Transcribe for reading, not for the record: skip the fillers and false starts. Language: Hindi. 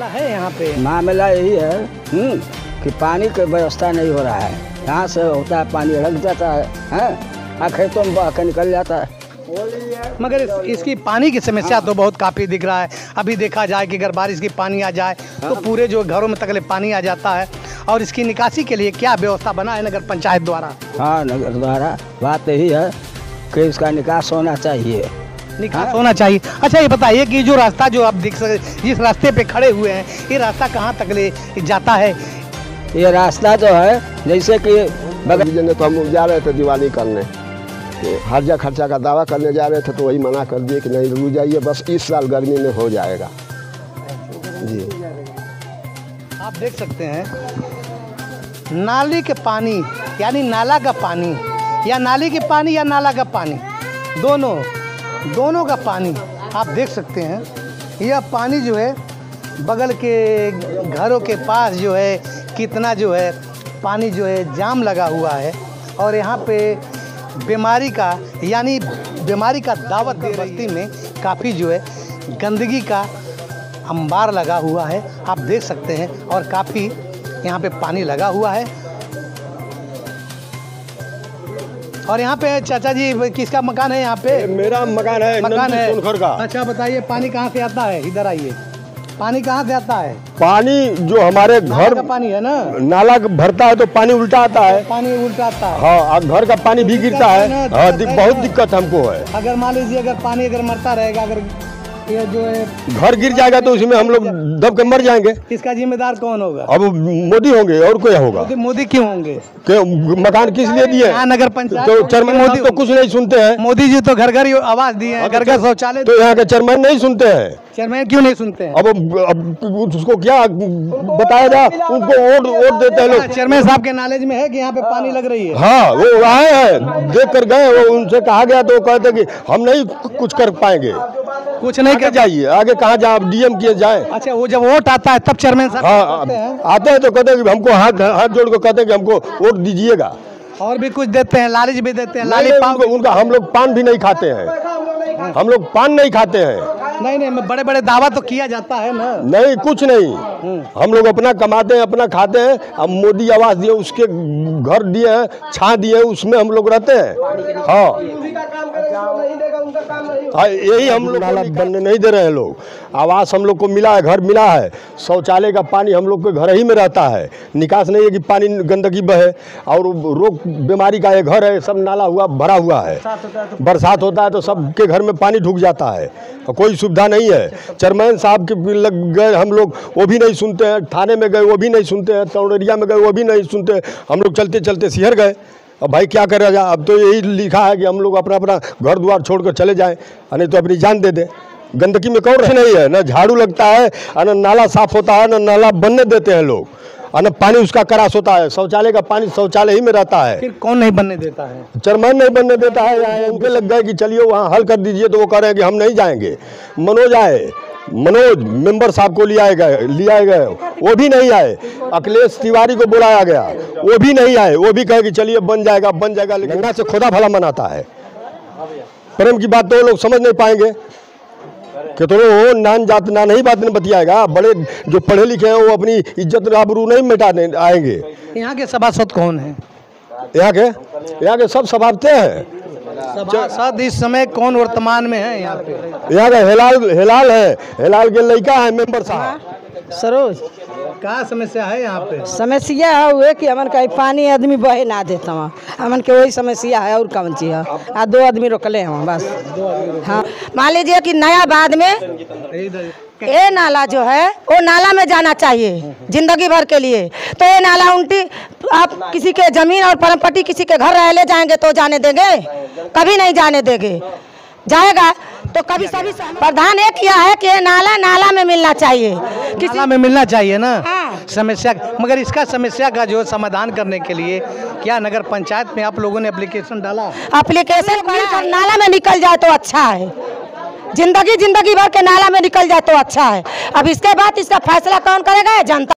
मामला है यहाँ पे? मामला यही है कि पानी की व्यवस्था नहीं हो रहा है। यहाँ से होता है पानी रख जाता है, खेतों में बह के निकल जाता है। मगर इसकी पानी की समस्या तो बहुत काफ़ी दिख रहा है। अभी देखा जाए कि अगर बारिश की पानी आ जाए तो पूरे जो घरों में तकले पानी आ जाता है, और इसकी निकासी के लिए क्या व्यवस्था बना है नगर पंचायत द्वारा? हाँ, नगर द्वारा बात यही है कि इसका निकास होना चाहिए। निकास होना चाहिए। अच्छा, ये बताइए कि जो रास्ता जो आप देख सकते, जिस रास्ते पे खड़े हुए हैं, ये रास्ता कहाँ तक ले जाता है? ये रास्ता जो है, जैसे कि बगल तो हम जा रहे थे दिवाली करने, तो हर्जा खर्चा का दावा करने जा रहे थे, तो वही मना कर दिए कि नहीं रुक जाइए, बस इस साल गर्मी में हो जाएगा जी। आप देख सकते हैं नाली के पानी, यानी नाला का पानी, या नाली के पानी या नाला का पानी, दोनों का पानी आप देख सकते हैं। यह पानी जो है बगल के घरों के पास जो है कितना जो है पानी जो है जाम लगा हुआ है, और यहाँ पे बीमारी का दावत दे बस्ती में काफ़ी जो है गंदगी का अंबार लगा हुआ है, आप देख सकते हैं। और काफ़ी यहाँ पे पानी लगा हुआ है। और यहाँ पे चाचा जी, किसका मकान है यहाँ पे? मेरा मकान है, मकान है सोनखर का। अच्छा, बताइए पानी कहाँ से आता है? इधर आइए, पानी कहाँ से आता है? पानी जो हमारे घर का पानी है ना, नाला भरता है तो पानी उल्टा आता है। पानी उल्टा आता है। हाँ, घर का पानी भी गिरता है। हाँ, बहुत दिक्कत हमको है। अगर मान लीजिए अगर पानी मरता रहेगा, अगर ये जो है घर गिर जाएगा तो उसमें हम लोग दब के मर जाएंगे। इसका जिम्मेदार कौन होगा? अब मोदी होंगे और कोई होगा। मोदी क्यों होंगे? मकान किस लिए दिए? नगर पंचायत तो चेयरमैन मोदी तो कुछ नहीं सुनते हैं। मोदी जी तो घर घर आवाज दिए हैं, घर घर शौचालय। तो यहाँ के चेयरमैन नहीं सुनते हैं। चेयरमैन क्यों नहीं सुनते हैं? अब उसको क्या बताया जाए, उनको वोट देते हैं लोग। चेयरमैन साहब के नॉलेज में है कि यहाँ पे पानी लग रही है? हाँ, वो आए हैं, देख कर गए, वो उनसे कहा गया तो वो कहते कि हम नहीं कुछ कर पाएंगे। कुछ नहीं कर जाइए आगे, कहाँ जाए, डीएम किए जाए। अच्छा, वो जब वोट आता है तब चेयरमैन साहब आते हैं तो कहते हैं कि हमको हाथ जोड़ कर कहते हैं कि हमको वोट दीजिएगा। और भी कुछ देते हैं, लालच भी देते हैं। उनका हम लोग पान भी नहीं खाते हैं, हम लोग पान नहीं खाते हैं। नहीं, बड़े बड़े दावा तो किया जाता है ना। नहीं, कुछ नहीं, हम लोग अपना कमाते हैं, अपना खाते हैं। अब मोदी आवास दिए, उसके घर दिए हैं, छां दिए, उसमें हम लोग रहते हैं। हाँ, यही हम लोग बनने नहीं दे रहे हैं। लोग आवास हम लोग को मिला है, घर मिला है, शौचालय का पानी हम लोग के घर ही में रहता है। निकास नहीं है कि पानी गंदगी बहे, और रोग बीमारी का ये घर है, सब नाला हुआ भरा हुआ है। बरसात होता है तो सबके घर में पानी ढुक जाता है, कोई सुविधा नहीं है। चेयरमैन साहब के लग गए हम लोग, वो भी नहीं सुनते हैं। थाने में गए, वो भी नहीं सुनते हैं। तौड़रिया में गए, वो भी नहीं सुनते। हम लोग चलते चलते शहर गए। अब भाई क्या करें जा, अब तो यही लिखा है कि हम लोग अपना अपना घर द्वार छोड़ कर चले जाएं, नहीं तो अपनी जान दे दें। गंदगी में कौन नहीं है, न झाड़ू लगता है, न नाला साफ होता है, न नाला बनने देते हैं लोग, और न पानी उसका करास होता है। शौचालय का पानी शौचालय ही में रहता है। फिर कौन नहीं बनने देता है? चेयरमैन नहीं बनने देता है। उनके लग गए कि चलिए वहाँ हल कर दीजिए, तो वो कह रहे हैं कि हम नहीं जाएंगे। मनोज मेंबर साहब को लिया गए, वो भी नहीं आए। अखिलेश तिवारी को बुलाया गया, वो भी नहीं आए। वो भी कहे कि चलिए बन जाएगा। लेकिन गंगा से खुदा भला मनाता है। प्रेम की बात तो वो लोग समझ नहीं पाएंगे कि तो वो नान जात ना नहीं बात नहीं बतियाएगा। बड़े जो पढ़े लिखे हैं वो अपनी इज्जत आबरू नहीं मिटाने आएंगे। यहाँ के सभासद कौन है? यहाँ के सब सभापति हैं। सभासद इस समय कौन वर्तमान में है यहाँ पे? यहाँ का हेलाल है, हेलाल के लड़का है मेंबर साहब। सरोज, क्या समस्या है यहाँ पे? समस्या है वो कि हमन का पानी आदमी बहे ना देता वहाँ, हमन के वही समस्या है। और कौन चीज है? आ 2 आदमी रोकले हैं बस। हाँ, मान लीजिए कि नया बाद में ये नाला जो है वो नाला में जाना चाहिए जिंदगी भर के लिए। तो ये नाला उल्टी आप किसी के जमीन और परमपट्टी किसी के घर रह ले जाएंगे तो जाने देंगे? कभी नहीं जाने देंगे। जाएगा तो कभी सभी प्रधान ये किया है कि नाला में मिलना चाहिए, नाला में मिलना चाहिए ना। हाँ। समस्या, मगर इसका समस्या का जो समाधान करने के लिए क्या नगर पंचायत में आप लोगों ने एप्लीकेशन डाला? एप्लीकेशन मिलकर नाला में निकल जाए तो अच्छा है। जिंदगी भर के नाला में निकल जाए तो अच्छा है। अब इसके बाद इसका फैसला कौन करेगा? जनता।